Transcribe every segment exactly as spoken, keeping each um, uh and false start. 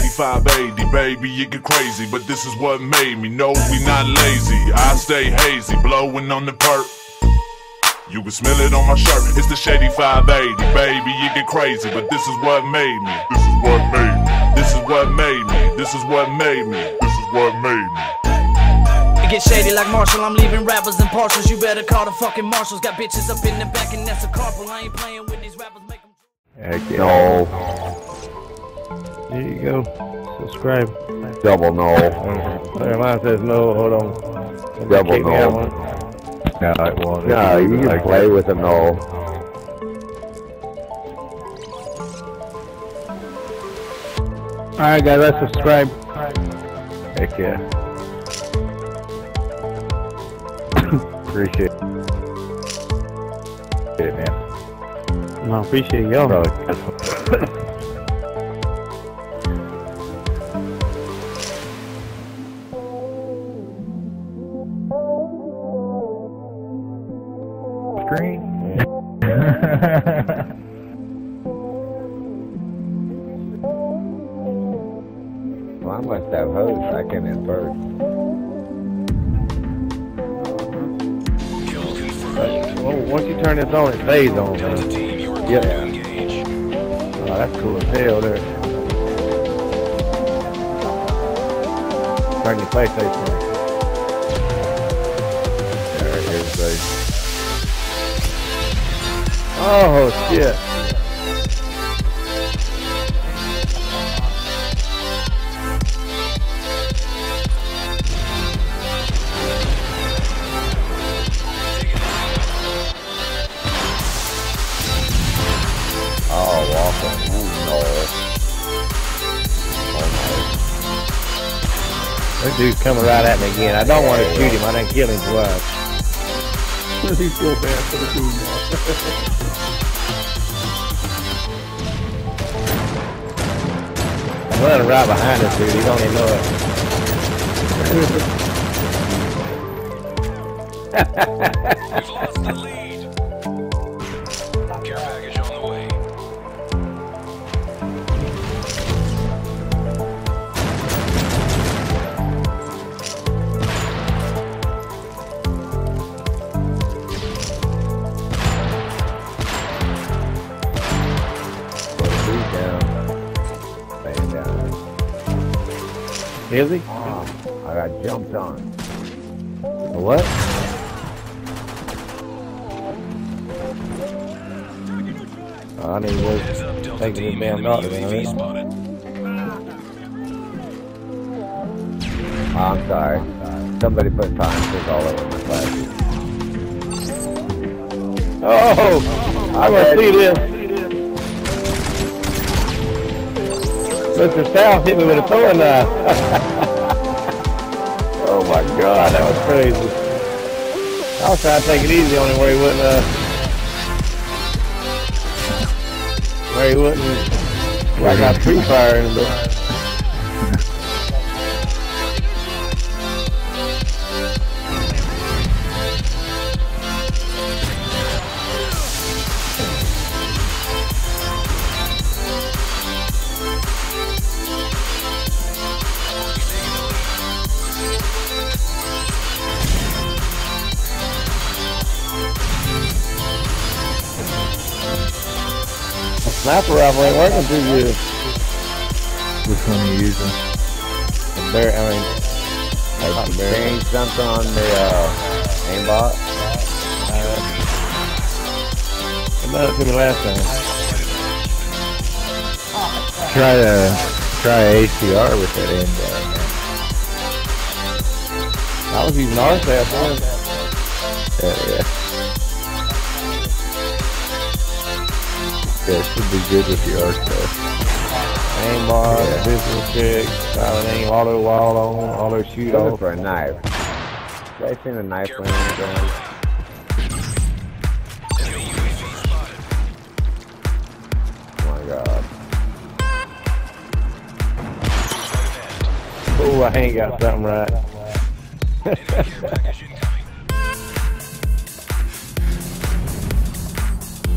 five eighty, baby, you get crazy, but this is what made me. No, we not lazy, I stay hazy, blowing on the perk. You can smell it on my shirt, it's the Shady five eighty, baby, you get crazy, but this is what made me. This is what made me. This is what made me. This is what made me. This is what made me. It get shady like Marshall, I'm leaving rappers and partials. You better call the fucking marshals. Got bitches up in the back and that's a carpool. I ain't playing with these rappers, make them. Heck yeah. No. There you go. Subscribe. Double no. Uh, mine says no. Hold on. Double no. No, it won't. No, you can like play that. With a no. Alright guys, let's subscribe. Heck yeah. Appreciate it, man. No, appreciate y'all. Screen. Well, I must have hosts. I can invert. Well, once you turn this on, it stays on. Yep. Oh, that's cool as hell there. Turn your PlayStation on. Alright, here's the... Oh, shit. Oh, awesome. Ooh, no. Oh, This dude's coming right at me again. I don't want to shoot him. I didn't kill him twice. He's so bad for the dude now. I'm running right behind this dude. He don't even know it. We've lost the lead. Care package on the way. Is he? oh, I got jumped on. What? Oh, I need to go taking this damn doctor. Oh, I'm sorry. Somebody put time all over my glasses. Oh! I want to see this. Mister South hit me with a throwing knife. Oh my god, that was crazy. I was trying to take it easy on him where he wouldn't, uh... Where he wouldn't... Where I got free fire in him, but... Sniper rifle ain't working too good. Which one are you using? The bear, I mean, I changed something on the uh, aimbot. Uh, it done it to me last time. Try to try A C R with that aimbot. I was using R S A T then. Yeah, yeah. Yeah, it should be good with your R S A. Aimbot, Yeah. visual check, silent aim, auto wall on, auto shoot Looking off. for a knife. Have I seen a knife laying on the ground? Oh my god. Oh, I ain't got something right.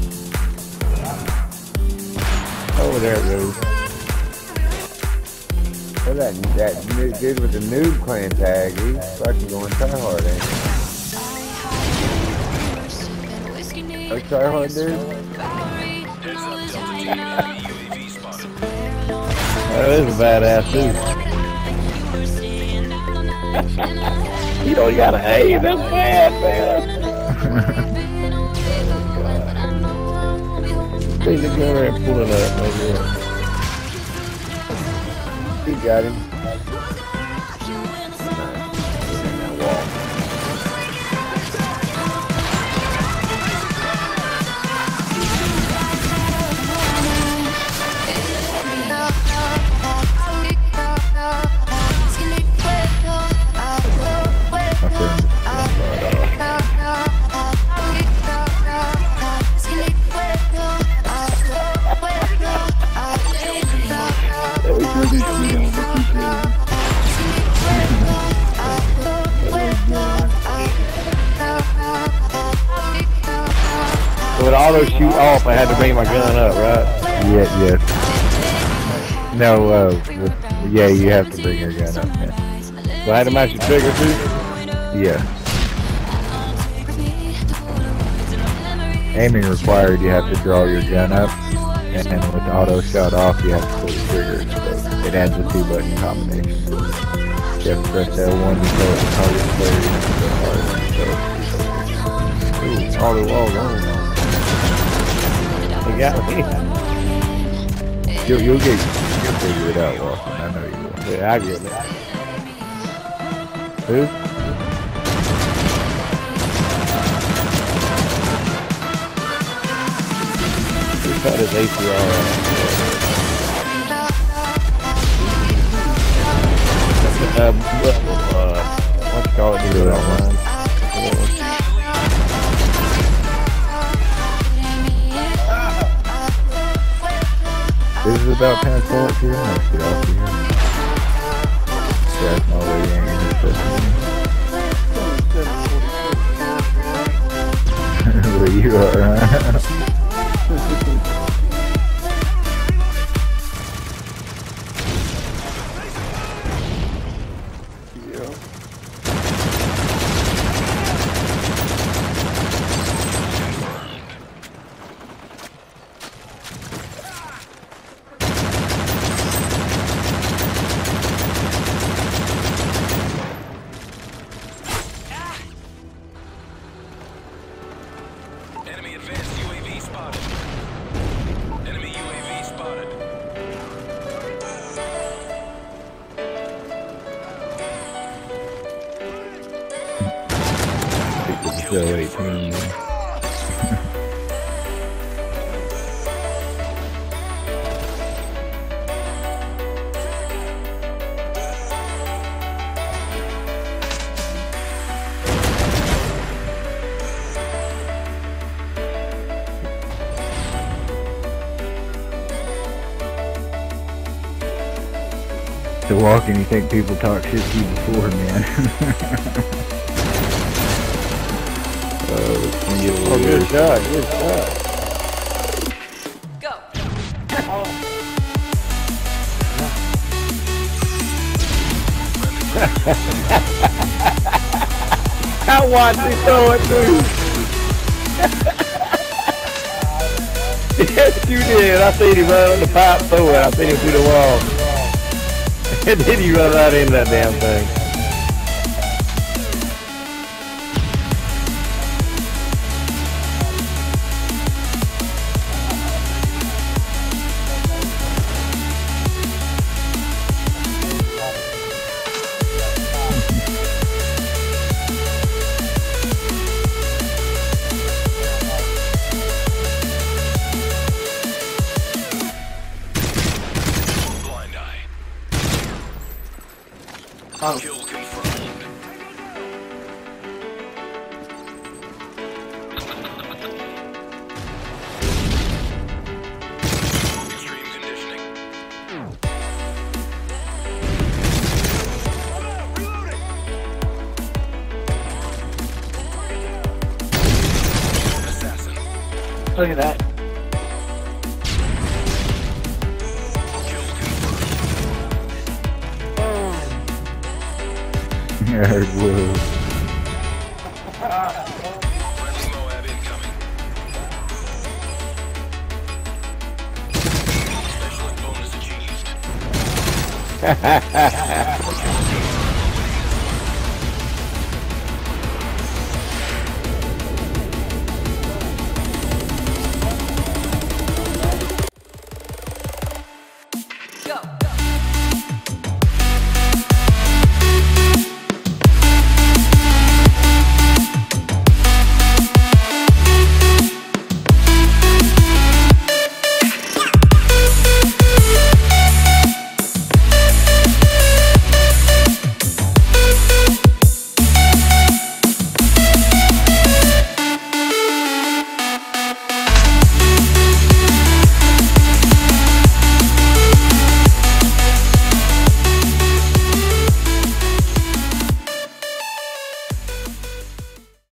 Oh, there it goes. Oh, that that new dude with the noob clan tag, he's fucking going tryhard, ain't he? Oh, tryhard dude? That is a badass dude. You don't gotta hate, that's bad, man. Please go over and pull it up, maybe. He got him. Would auto shoot off, I had to bring my gun up, right? Yeah, yes. No, uh, with, yeah, you have to bring your gun up. Yeah. So I had to match the trigger too? Yeah. Aiming required, you have to draw your gun up, and then with auto shot off, you have to pull the trigger. So it adds a two button combination. You have to press L one to tell it to target player. Ooh, auto wall one. You got me. You'll, you'll get, you'll figure it out, Walker. I know you will. Yeah, I get it. Who? He cut his A C R on. Uh, uh, what you call it? Do it online. This is about ten o'clock here. Let's get off here. That's my way in here. Where you are, huh? Enemy advanced U A V spotted. Enemy U A V spotted. Still eighteen, man. To walk and you think people talk shit to you before, man. uh, when you Oh, good shot, good shot. I watched him throw it through. Yes, you did. I seen him run on the pipe throw it. I seen him through the wall. And then he run right into that damn thing. Blind eye. Kill confirmed. Extreme conditioning. Assassin. Look at that. Kill confirmed. Nerd woo. Friendly Moab incoming. Special bonus achieved.